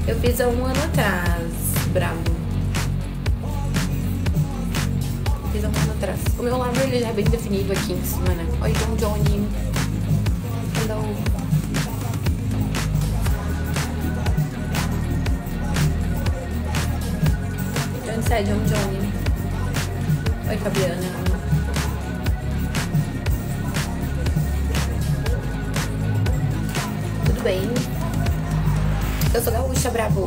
Eu fiz há um ano atrás, bravo. Fiz há um ano atrás. O meu lábio ele já é bem definido aqui em cima, né? Oi, John Johnny. Hello. De onde sai, John Johnny? Oi, Fabiana. Tudo bem? Eu sou gaúcha, brabo.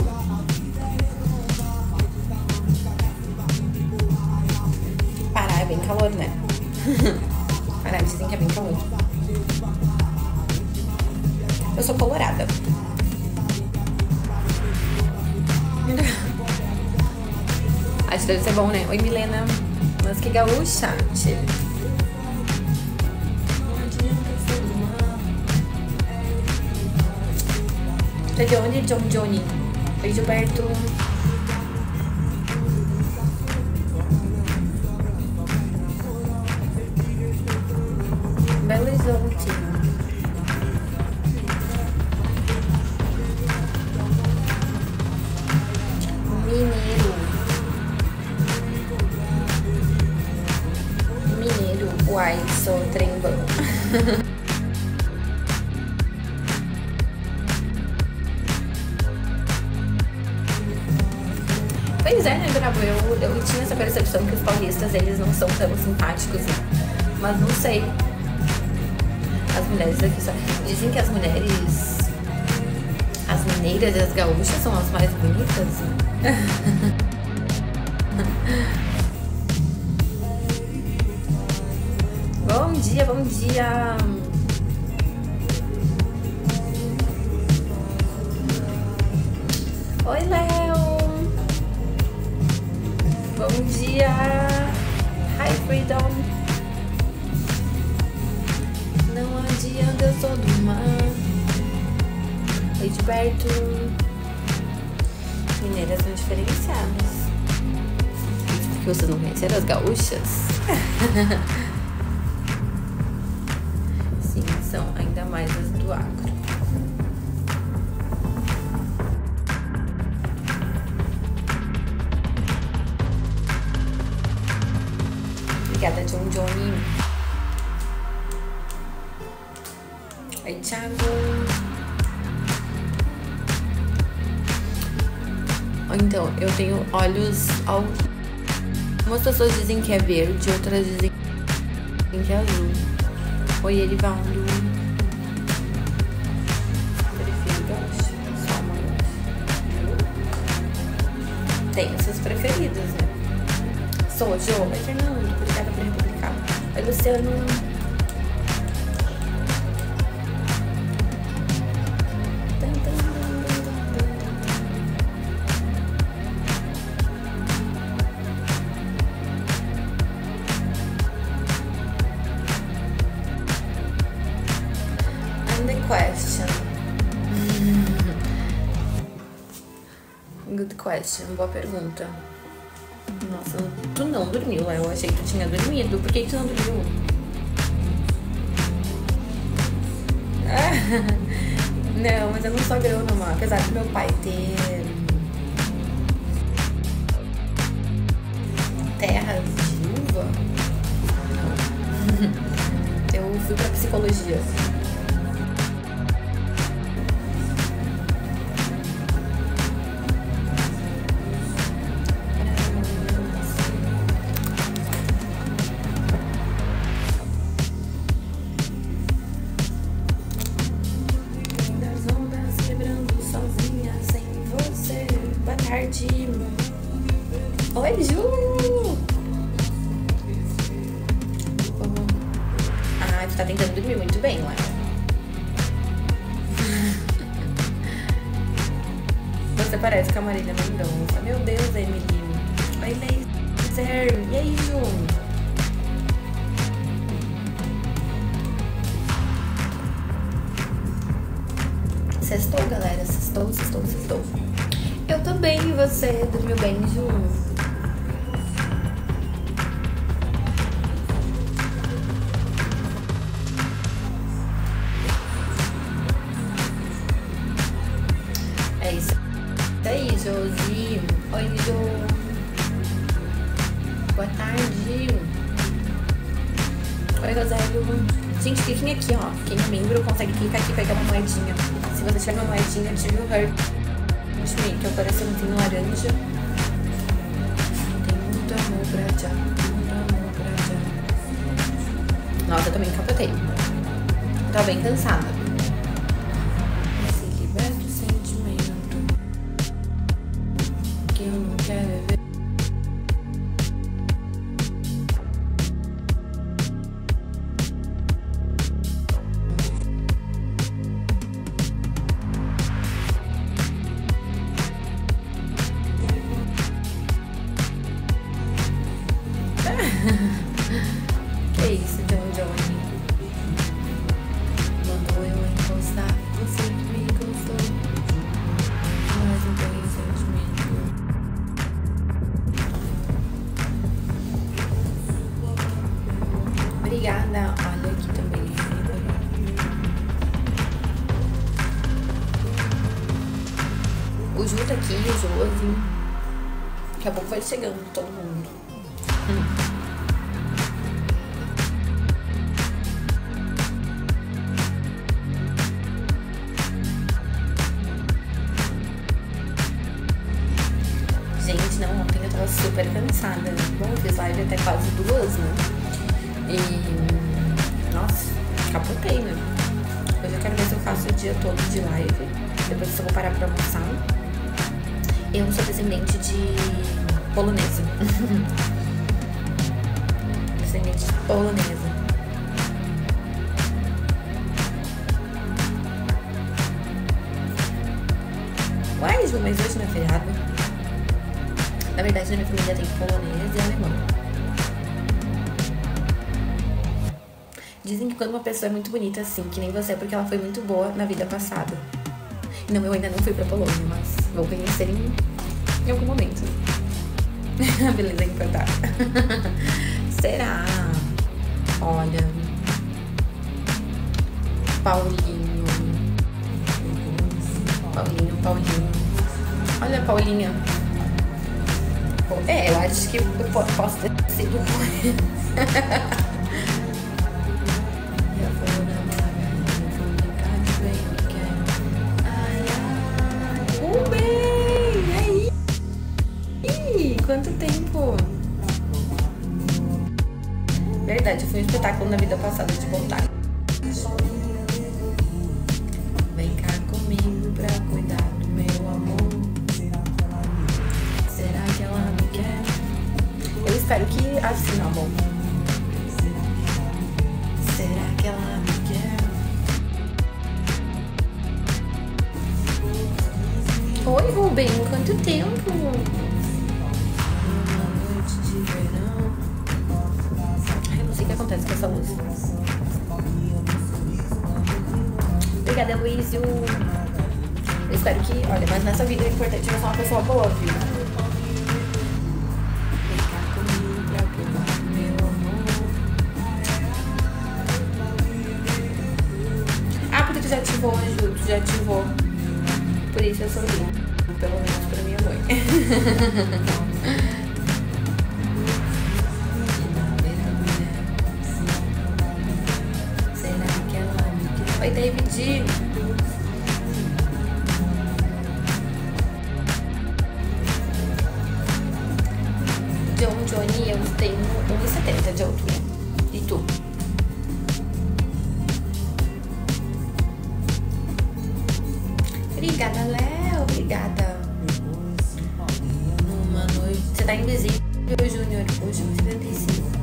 Pará é bem calor, né? Pará dizem que é bem calor. Eu sou colorada. Acho que deve ser bom, né? Oi, Milena. Mas que gaúcha, tio. Tá de onde, John Johnny? Oi, Gilberto. Belo Horizonte. Mineiro. Uai, sou trembão. Pois é, né, Bravo? Eu tinha essa percepção que os paulistas, eles não são tão simpáticos, né? Mas não sei. As mulheres aqui só... Dizem que as mulheres... As mineiras e as gaúchas são as mais bonitas, né? Bom dia, bom dia! Oi, Léo! Bom dia! Hi, Freedom! Não adianta, eu sou do mar. Oi, de perto. Mineiras são diferenciadas. Porque vocês não conheceram as gaúchas? Sim, são ainda mais as do agro. Obrigada, John Johnny. Oi, Thiago. Então, eu tenho olhos... Algumas pessoas dizem que é verde, outras dizem que é azul. Oi, Erivaldo. Prefiro gaúcho. Só amanhã. Tem essas preferidas, né? Sou Jo. Oi, Fernando. Obrigada por republicar. Oi, Luciano. Question. Good question, boa pergunta. Nossa, tu não dormiu, eu achei que tu tinha dormido. Por que tu não dormiu? Não, mas eu não sou agrônoma, apesar do meu pai ter terras de uva. Não. Eu fui pra psicologia. Oi, Ju! Ah, tu tá tentando dormir muito bem, Léo. Você parece com a Marília Mendonça. Meu Deus, Emily. Oi, Laser. E aí, Ju? Sextou, galera. Sextou. Eu tô bem, e você? Dormiu bem, Ju? É isso Oi, Rosélio. Gente, cliquem aqui, ó. Quem é membro consegue clicar aqui e pegar uma moedinha. Se você tiver uma moedinha, ative o Heart Me, que é o coraçãozinho laranja. Tem muito amor pra já. Muito amor pra já. Nossa, eu também capotei. Tô bem cansada. Se liberta o sentimento que eu não quero ver. Que isso, Johnny? Mandou eu encostar, você que me encostou. Mas não tem sentimento. Obrigada, olha aqui também. O Ju tá aqui, o Josi. Daqui a pouco vai chegando todo mundo. Gente, não, ontem eu tava super cansada. Bom, eu fiz live até quase 2, né? E... nossa, capotei, né? Hoje eu quero ver se eu faço o dia todo de live. Depois eu vou parar pra almoçar. Eu sou descendente de polonesa. Descendente de polonesa. Uai, Ju, mas hoje não é feriado? Na verdade, na minha família tem polonês e alemão. Dizem que quando uma pessoa é muito bonita assim, que nem você, é porque ela foi muito boa na vida passada. Não, eu ainda não fui pra Polônia, mas vou conhecer em algum momento. Beleza, encantada. Será? Olha. Paulinho. Olha a Paulinha. É, eu acho que eu posso ter sido quanto tempo? Verdade, foi um espetáculo na vida passada de bondade. Vem cá comigo pra cuidar do meu amor. Será que ela me quer? Eu espero que assim, amor. Será que ela me quer? Oi, Rubem, quanto tempo? O que acontece com essa luz? Obrigada, Luiz. Eu espero que... olha, mas nessa vida é importante eu ser uma pessoa boa, viu? Vem cá comigo pra provar meu amor. Ah, porque tu já ativou, Ju. Tu já ativou. Por isso eu sou linda. Pelo menos pra minha mãe. Oi, David. Johnny, eu tenho 1,70 de altura. E tu? Obrigada, Léo. Obrigada. Numa noite... Você tá invisível, Júnior. Hoje 75.